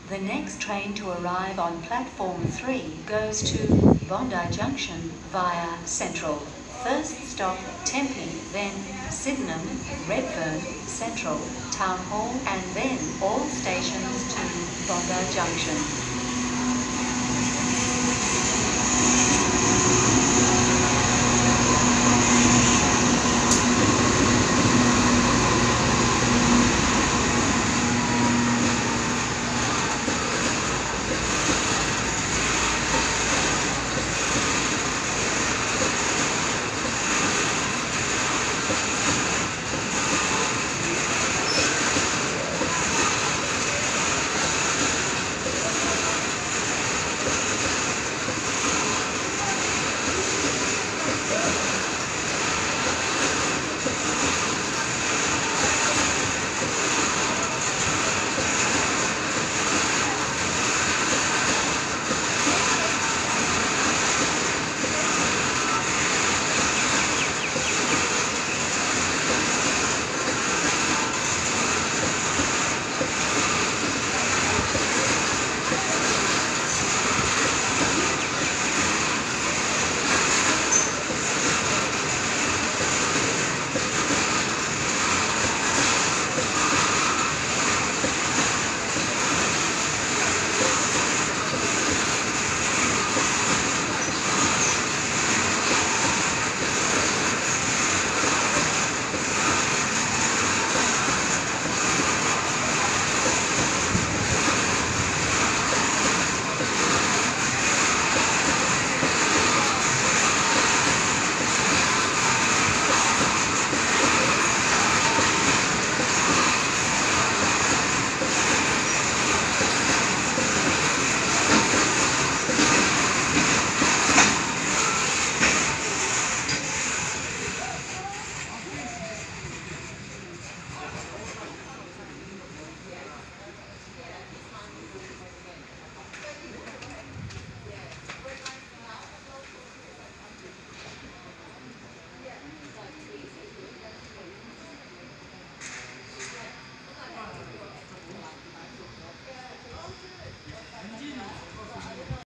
The next train to arrive on platform 3 goes to Bondi Junction via Central. First stop Tempe, then Sydenham, Redfern, Central, Town Hall, and then all stations to Bondi Junction.